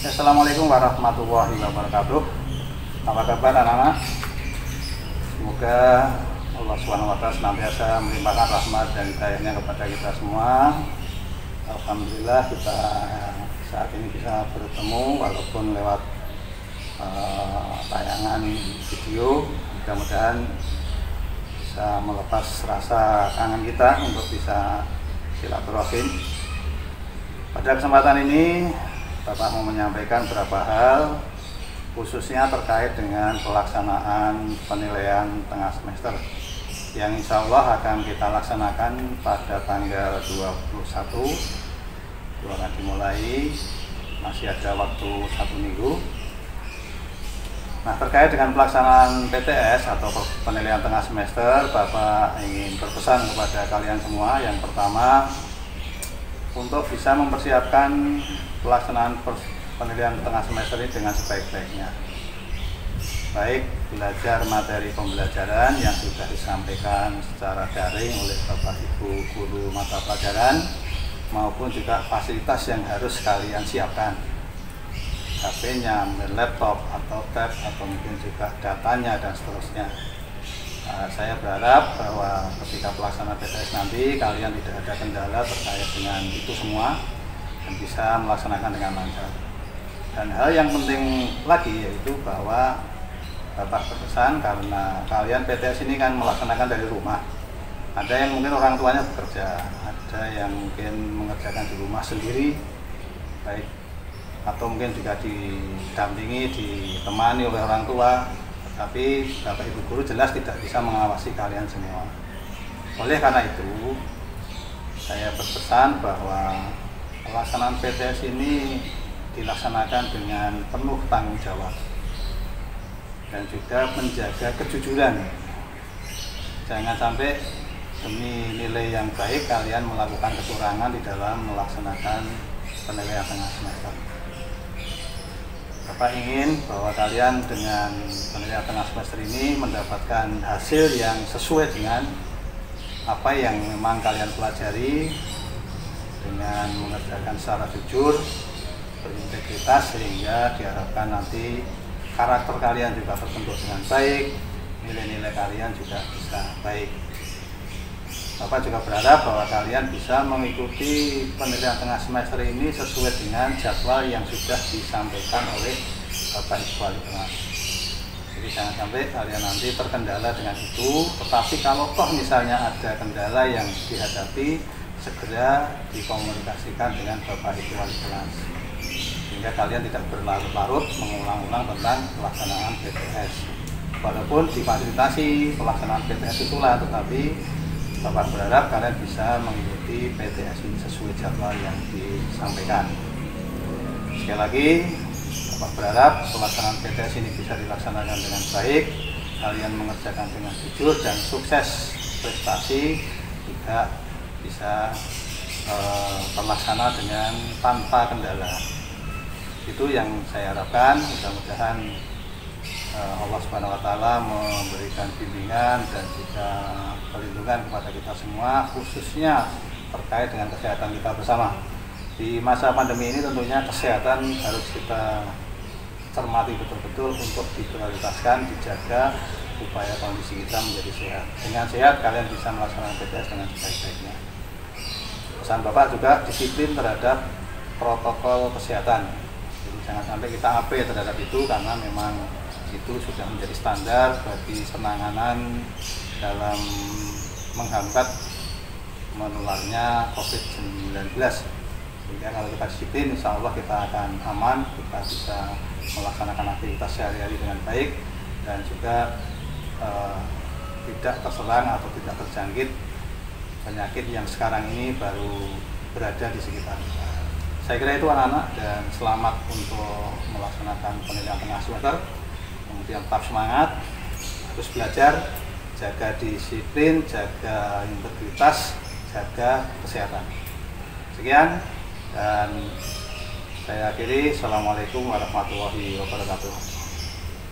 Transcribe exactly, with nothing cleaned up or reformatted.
Assalamualaikum warahmatullahi wabarakatuh. Apa kabar anak-anak? Semoga Allah subhanahu wa taala senantiasa melimpahkan rahmat dan hidayahnya kepada kita semua. Alhamdulillah kita saat ini bisa bertemu walaupun lewat uh, tayangan video. Mudah-mudahan bisa melepas rasa kangen kita untuk bisa silaturahim. Pada kesempatan ini Bapak mau menyampaikan beberapa hal khususnya terkait dengan pelaksanaan penilaian tengah semester yang insya Allah akan kita laksanakan pada tanggal dua puluh satu itu akan dimulai, masih ada waktu satu minggu. Nah, terkait dengan pelaksanaan P T S atau penilaian tengah semester, Bapak ingin berpesan kepada kalian semua. Yang pertama, untuk bisa mempersiapkan pelaksanaan penilaian tengah semester ini dengan sebaik-baiknya, baik belajar materi pembelajaran yang sudah disampaikan secara daring oleh Bapak Ibu guru mata pelajaran, maupun juga fasilitas yang harus kalian siapkan, H P-nya, laptop atau tab, atau mungkin juga datanya dan seterusnya. Nah, saya berharap bahwa ketika pelaksanaan P T S nanti kalian tidak ada kendala terkait dengan itu semua dan bisa melaksanakan dengan lancar. Dan hal yang penting lagi yaitu bahwa Bapak berpesan, karena kalian P T S ini kan melaksanakan dari rumah. Ada yang mungkin orang tuanya bekerja, ada yang mungkin mengerjakan di rumah sendiri, baik atau mungkin juga didampingi, ditemani oleh orang tua. Tapi Bapak Ibu guru jelas tidak bisa mengawasi kalian semua. Oleh karena itu, saya berpesan bahwa pelaksanaan P T S ini dilaksanakan dengan penuh tanggung jawab dan juga menjaga kejujuran. Jangan sampai demi nilai yang baik kalian melakukan kecurangan di dalam melaksanakan penilaian tengah semester. Bapak ingin bahwa kalian dengan penilaian tengah semester ini mendapatkan hasil yang sesuai dengan apa yang memang kalian pelajari, dengan mengerjakan secara jujur, berintegritas, sehingga diharapkan nanti karakter kalian juga terbentuk dengan baik, nilai-nilai kalian juga bisa baik. Bapak juga berharap bahwa kalian bisa mengikuti penilaian tengah semester ini sesuai dengan jadwal yang sudah disampaikan oleh Bapak Ibu wali kelas. Jadi jangan sampai kalian nanti terkendala dengan itu, tetapi kalau toh misalnya ada kendala yang dihadapi, segera dikomunikasikan dengan Bapak Ibu wali kelas, sehingga kalian tidak berlarut-larut mengulang-ulang tentang pelaksanaan P T S. Walaupun difasilitasi pelaksanaan P T S itulah, tetapi Bapak berharap kalian bisa mengikuti P T S ini sesuai jadwal yang disampaikan. Sekali lagi, Bapak berharap pelaksanaan P T S ini bisa dilaksanakan dengan baik, kalian mengerjakan dengan jujur dan sukses prestasi juga bisa eh, terlaksana dengan tanpa kendala. Itu yang saya harapkan. Mudah-mudahan Allah subhanahu wa taala memberikan bimbingan dan juga perlindungan kepada kita semua, khususnya terkait dengan kesehatan kita bersama. Di masa pandemi ini tentunya kesehatan harus kita cermati betul-betul untuk diprioritaskan, dijaga supaya kondisi kita menjadi sehat. Dengan sehat kalian bisa melaksanakan P T S dengan sebaik-baiknya. Pesan Bapak juga disiplin terhadap protokol kesehatan. Jadi jangan sampai kita abai terhadap itu, karena memang itu sudah menjadi standar bagi penanganan dalam menghambat menularnya COVID sembilan belas. Sehingga kalau kita disiplin, insya Allah kita akan aman, kita bisa melaksanakan aktivitas sehari-hari dengan baik, dan juga eh, tidak terserang atau tidak terjangkit penyakit yang sekarang ini baru berada di sekitar kita. Saya kira itu anak-anak, dan selamat untuk melaksanakan penilaian tengah semester. Kemudian tetap semangat, terus belajar, jaga disiplin, jaga integritas, jaga kesehatan. Sekian, dan saya akhiri. Assalamualaikum warahmatullahi wabarakatuh.